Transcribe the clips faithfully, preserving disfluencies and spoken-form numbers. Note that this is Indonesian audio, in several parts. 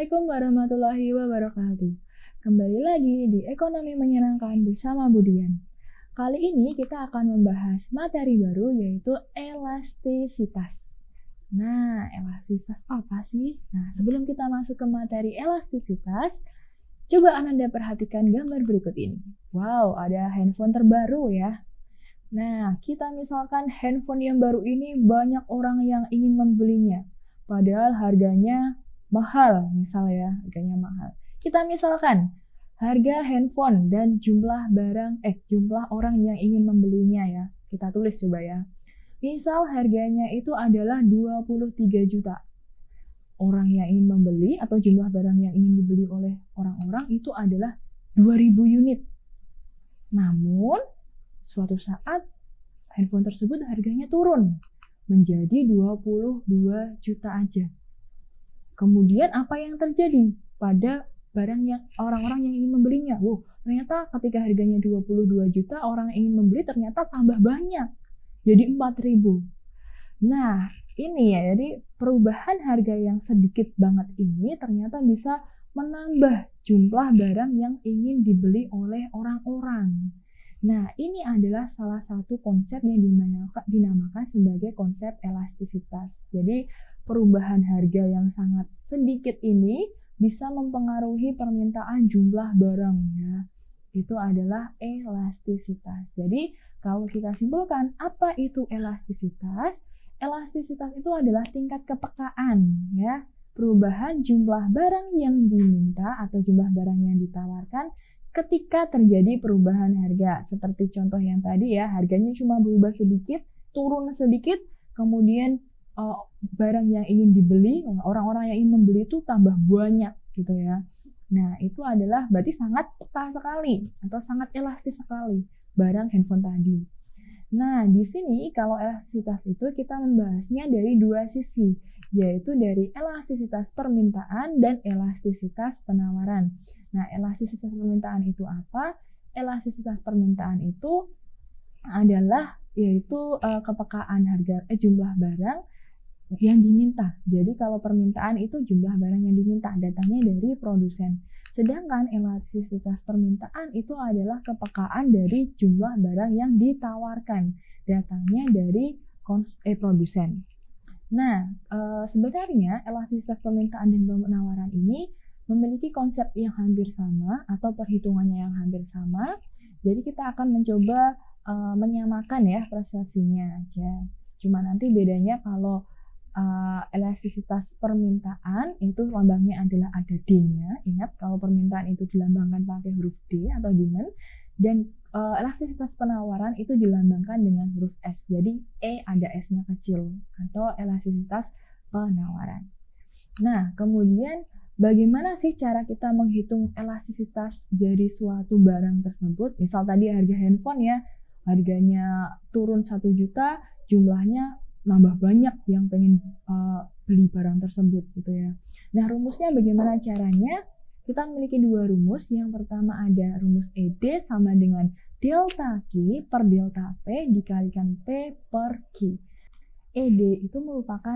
Assalamualaikum warahmatullahi wabarakatuh. Kembali lagi di Ekonomi Menyenangkan bersama Budian. Kali ini kita akan membahas materi baru yaitu elastisitas. Nah, elastisitas apa sih? Nah, sebelum kita masuk ke materi elastisitas, coba Ananda perhatikan gambar berikut ini. Wow, ada handphone terbaru ya. Nah, kita misalkan handphone yang baru ini banyak orang yang ingin membelinya. Padahal harganya mahal, misalnya harganya mahal. Kita misalkan harga handphone dan jumlah barang, eh jumlah orang yang ingin membelinya ya. Kita tulis coba ya. Misal harganya itu adalah dua puluh tiga juta. Orang yang ingin membeli atau jumlah barang yang ingin dibeli oleh orang-orang itu adalah dua ribu unit. Namun, suatu saat handphone tersebut harganya turun menjadi dua puluh dua juta aja. Kemudian apa yang terjadi pada barang yang orang-orang yang ingin membelinya? Wow, ternyata ketika harganya dua puluh dua juta, orang yang ingin membeli ternyata tambah banyak. Jadi empat ribu. Nah, ini ya, jadi perubahan harga yang sedikit banget ini ternyata bisa menambah jumlah barang yang ingin dibeli oleh orang-orang. Nah, ini adalah salah satu konsep yang dinamakan sebagai konsep elastisitas. Jadi, perubahan harga yang sangat sedikit ini bisa mempengaruhi permintaan jumlah barang ya. Itu adalah elastisitas. Jadi, kalau kita simpulkan apa itu elastisitas? Elastisitas itu adalah tingkat kepekaan ya. Perubahan jumlah barang yang diminta atau jumlah barang yang ditawarkan ketika terjadi perubahan harga. Seperti contoh yang tadi ya, harganya cuma berubah sedikit, turun sedikit, kemudian uh, barang yang ingin dibeli, orang-orang yang ingin membeli itu tambah banyak gitu ya. Nah, itu adalah berarti sangat peka sekali atau sangat elastis sekali barang handphone tadi. Nah, di sini kalau elastisitas itu kita membahasnya dari dua sisi, yaitu dari elastisitas permintaan dan elastisitas penawaran. Nah, elastisitas permintaan itu apa? Elastisitas permintaan itu adalah yaitu uh, kepekaan harga eh, jumlah barang yang diminta. Jadi kalau permintaan itu jumlah barang yang diminta, datangnya dari produsen. Sedangkan elastisitas permintaan itu adalah kepekaan dari jumlah barang yang ditawarkan, datangnya dari eh, produsen. Nah, e, sebenarnya elastisitas permintaan dan penawaran ini memiliki konsep yang hampir sama atau perhitungannya yang hampir sama. Jadi kita akan mencoba e, menyamakan ya persepsinya aja. Cuma nanti bedanya kalau Uh, elastisitas permintaan itu lambangnya adalah ada D-nya. Ingat kalau permintaan itu dilambangkan pakai huruf D atau demand, dan uh, elastisitas penawaran itu dilambangkan dengan huruf S. Jadi E ada S-nya kecil atau elastisitas penawaran. Nah, kemudian bagaimana sih cara kita menghitung elastisitas dari suatu barang tersebut? Misal tadi harga handphone ya, harganya turun satu juta, jumlahnya nambah banyak yang pengen uh, beli barang tersebut gitu ya. Nah, rumusnya bagaimana caranya? Kita memiliki dua rumus. Yang pertama ada rumus E D sama dengan delta Q per delta P dikalikan P per Q. E D itu merupakan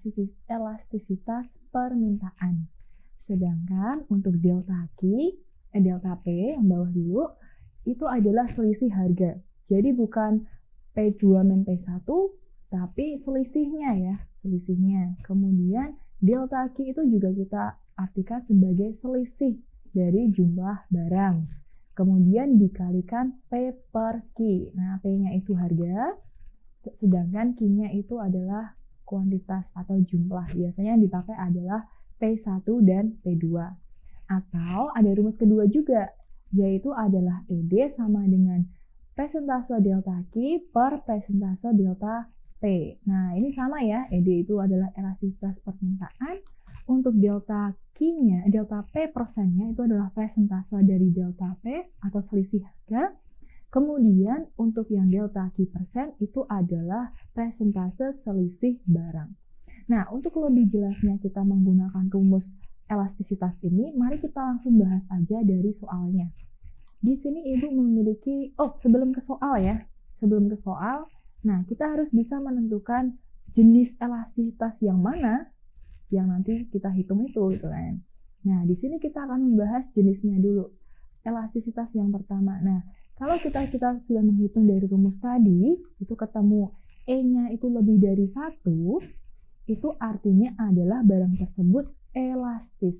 elastisitas permintaan. Sedangkan untuk delta Q, eh, delta P yang bawah dulu, itu adalah selisih harga. Jadi bukan P dua min P satu, tapi selisihnya ya, selisihnya. Kemudian delta Q itu juga kita artikan sebagai selisih dari jumlah barang. Kemudian dikalikan P per Q. Nah, P-nya itu harga, sedangkan Q-nya itu adalah kuantitas atau jumlah. Biasanya yang dipakai adalah P satu dan P dua. Atau ada rumus kedua juga, yaitu adalah E D sama dengan persentase delta Q per persentase delta P. Nah, ini sama ya, E D itu adalah elastisitas permintaan. Untuk delta Q-nya, delta P persennya itu adalah persentase dari delta P atau selisih harga. Kemudian untuk yang delta Q persen itu adalah persentase selisih barang. Nah, untuk lebih jelasnya kita menggunakan rumus elastisitas ini, mari kita langsung bahas aja dari soalnya. Di sini Ibu memiliki, oh sebelum ke soal ya, sebelum ke soal, nah, kita harus bisa menentukan jenis elastisitas yang mana yang nanti kita hitung itu gitu kan. Nah, di sini kita akan membahas jenisnya dulu. Elastisitas yang pertama. Nah, kalau kita kita sudah menghitung dari rumus tadi, itu ketemu E-nya itu lebih dari satu, itu artinya adalah barang tersebut elastis.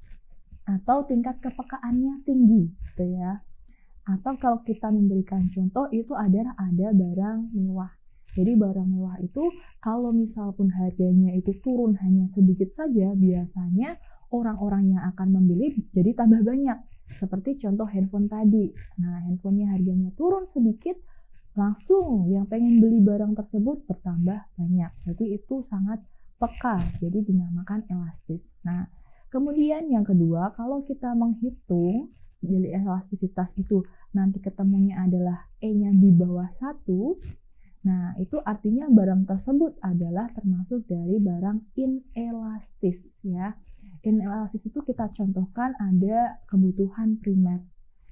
Atau tingkat kepekaannya tinggi, gitu ya. Atau kalau kita memberikan contoh, itu adalah ada barang mewah. Jadi barang mewah itu kalau misal pun harganya itu turun hanya sedikit saja, biasanya orang-orang yang akan membeli jadi tambah banyak. Seperti contoh handphone tadi. Nah, handphonenya harganya turun sedikit, langsung yang pengen beli barang tersebut bertambah banyak. Jadi itu sangat peka, jadi dinamakan elastis. Nah, kemudian yang kedua, kalau kita menghitung jadi elastisitas itu nanti ketemunya adalah E-nya di bawah satu, nah itu artinya barang tersebut adalah termasuk dari barang inelastis ya. Inelastis itu kita contohkan ada kebutuhan primer.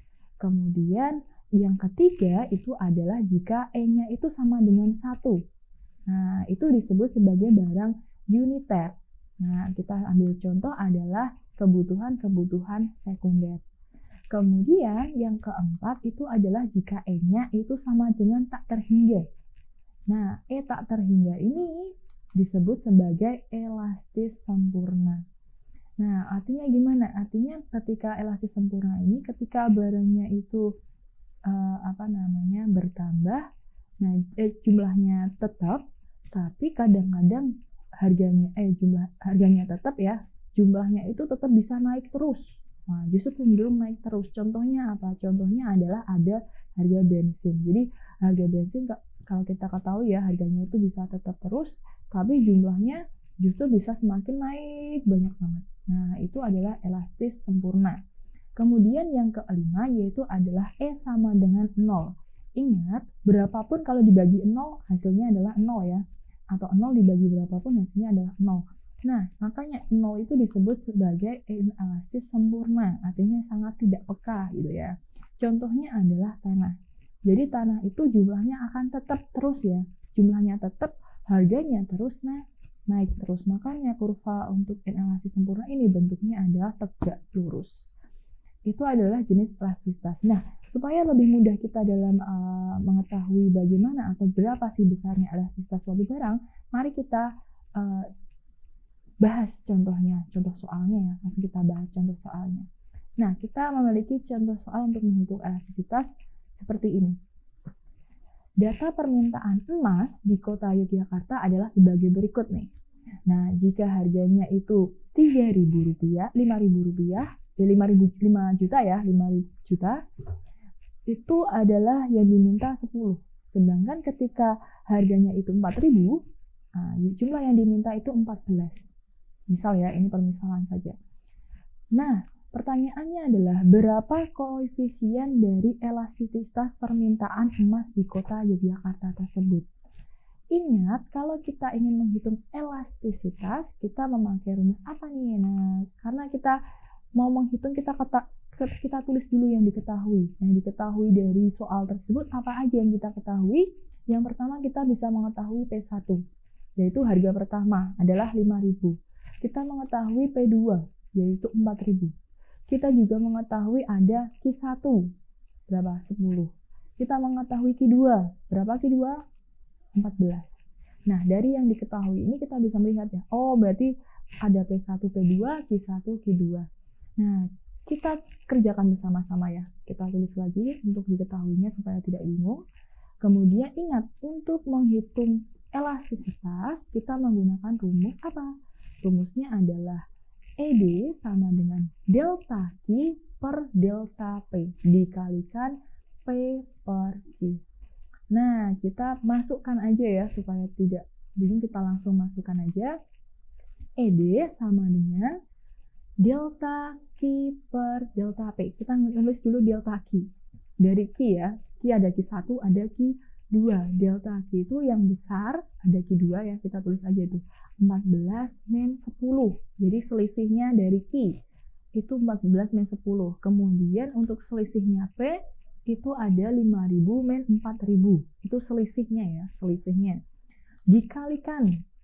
Kemudian yang ketiga itu adalah jika E-nya itu sama dengan satu. Nah, itu disebut sebagai barang uniter. Nah, kita ambil contoh adalah kebutuhan-kebutuhan sekunder. Kemudian yang keempat itu adalah jika E-nya itu sama dengan tak terhingga. Nah, E tak terhingga ini disebut sebagai elastis sempurna. Nah, artinya gimana? Artinya ketika elastis sempurna ini, ketika barangnya itu uh, apa namanya bertambah, nah eh, jumlahnya tetap, tapi kadang-kadang harganya eh jumlah harganya tetap ya, jumlahnya itu tetap bisa naik terus. Nah, justru cenderung naik terus. Contohnya apa? Contohnya adalah ada harga bensin. Jadi harga bensin kalau kita ketahui ya harganya itu bisa tetap terus, tapi jumlahnya justru bisa semakin naik banyak banget. Nah, itu adalah elastis sempurna. Kemudian yang kelima yaitu adalah E sama dengan nol. Ingat, berapapun kalau dibagi nol hasilnya adalah nol ya. Atau nol dibagi berapapun hasilnya adalah nol. Nah, makanya nol itu disebut sebagai elastis sempurna. Artinya sangat tidak peka gitu ya. Contohnya adalah tanah. Jadi tanah itu jumlahnya akan tetap terus ya. Jumlahnya tetap, harganya terus nah naik terus. Makanya kurva untuk inelastis sempurna ini bentuknya adalah tegak lurus. Itu adalah jenis elastisitas. Nah, supaya lebih mudah kita dalam uh, mengetahui bagaimana atau berapa sih besarnya elastisitas suatu barang, mari kita uh, bahas contohnya, contoh soalnya ya. Langsung kita bahas contoh soalnya. Nah, kita memiliki contoh soal untuk menghitung elastisitas seperti ini. Data permintaan emas di kota Yogyakarta adalah sebagai berikut nih. Nah, jika harganya itu tiga ribu rupiah, lima ribu rupiah, ya lima ribu, lima juta ya, lima ribu juta, itu adalah yang diminta sepuluh. Sedangkan ketika harganya itu empat ribu, nah, jumlah yang diminta itu empat belas. Misal ya, ini permisalan saja. Nah, pertanyaannya adalah berapa koefisien dari elastisitas permintaan emas di kota Yogyakarta tersebut? Ingat, kalau kita ingin menghitung elastisitas, kita memakai rumus apa nih? Nah, karena kita mau menghitung, kita kata, kita tulis dulu yang diketahui. Yang diketahui dari soal tersebut, apa aja yang kita ketahui? Yang pertama, kita bisa mengetahui P satu, yaitu harga pertama adalah lima ribu. Kita mengetahui P dua, yaitu empat ribu. Kita juga mengetahui ada Q satu, berapa? sepuluh. Kita mengetahui Q dua, berapa Q dua? empat belas. Nah, dari yang diketahui ini kita bisa melihat ya, oh berarti ada P satu, P dua, Q satu, Q dua. Nah, kita kerjakan bersama-sama ya. Kita tulis lagi untuk diketahuinya supaya tidak bingung. Kemudian ingat, untuk menghitung elastisitas, kita menggunakan rumus apa? Rumusnya adalah E D sama dengan delta Q per delta P dikalikan P per Q. Nah, kita masukkan aja ya supaya tidak bingung, kita langsung masukkan aja. E D sama dengan delta Q per delta P. Kita nulis dulu delta Q. Dari Q ya, Q ada Q satu, ada Q dua. Delta Q itu yang besar, ada Q dua ya, kita tulis aja itu. empat belas min sepuluh. Jadi selisihnya dari Q itu empat belas min sepuluh. Kemudian untuk selisihnya P itu ada lima ribu min empat ribu. Itu selisihnya ya, selisihnya. Dikalikan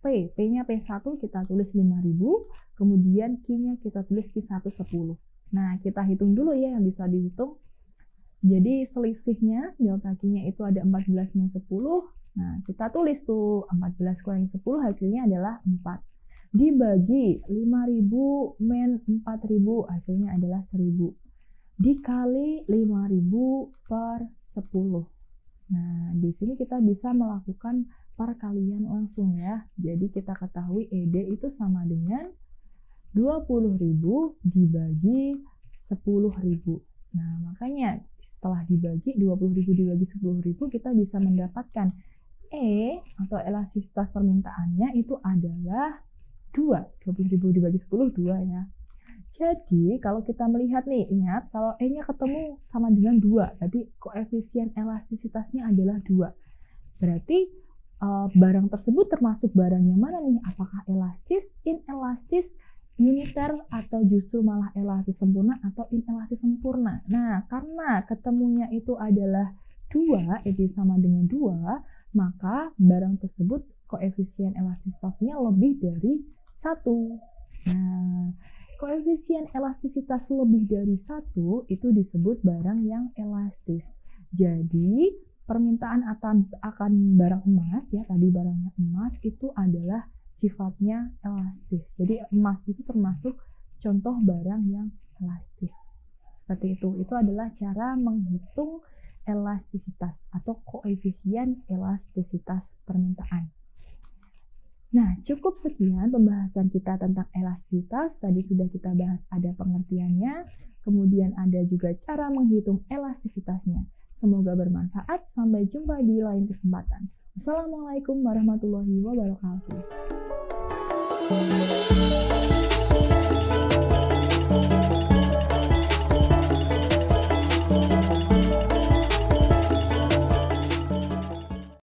P. P-nya P satu kita tulis lima ribu, kemudian Q-nya kita tulis Q satu sepuluh. Nah, kita hitung dulu ya yang bisa dihitung. Jadi selisihnya delta Q-nya itu ada empat belas min sepuluh. Nah, kita tulis tuh empat belas kurangi sepuluh hasilnya adalah empat. Dibagi lima ribu min empat ribu hasilnya adalah seribu. Dikali lima ribu per sepuluh. Nah, di sini kita bisa melakukan perkalian langsung ya. Jadi kita ketahui E D itu sama dengan dua puluh ribu dibagi sepuluh ribu. Nah, makanya setelah dibagi dua puluh ribu dibagi sepuluh ribu, kita bisa mendapatkan E atau elastisitas permintaannya itu adalah dua. dua puluh ribu dibagi sepuluh, dua ya. Jadi, kalau kita melihat nih, ingat kalau E-nya ketemu sama dengan dua, berarti koefisien elastisitasnya adalah dua. Berarti uh, barang tersebut termasuk barang yang mana nih? Apakah elastis, inelastis, uniter, atau justru malah elastis sempurna atau inelastis sempurna? Nah, karena ketemunya itu adalah dua, itu sama dengan dua, maka barang tersebut koefisien elastisitasnya lebih dari satu. Nah, koefisien elastisitas lebih dari satu itu disebut barang yang elastis. Jadi, permintaan akan, akan barang emas, ya tadi barangnya emas, itu adalah sifatnya elastis. Jadi, emas itu termasuk contoh barang yang elastis. Seperti itu. Itu adalah cara menghitung elastisitas atau koefisien elastisitas permintaan. Nah, cukup sekian pembahasan kita tentang elastisitas. Tadi sudah kita bahas ada pengertiannya, kemudian ada juga cara menghitung elastisitasnya. Semoga bermanfaat. Sampai jumpa di lain kesempatan. Wassalamualaikum warahmatullahi wabarakatuh.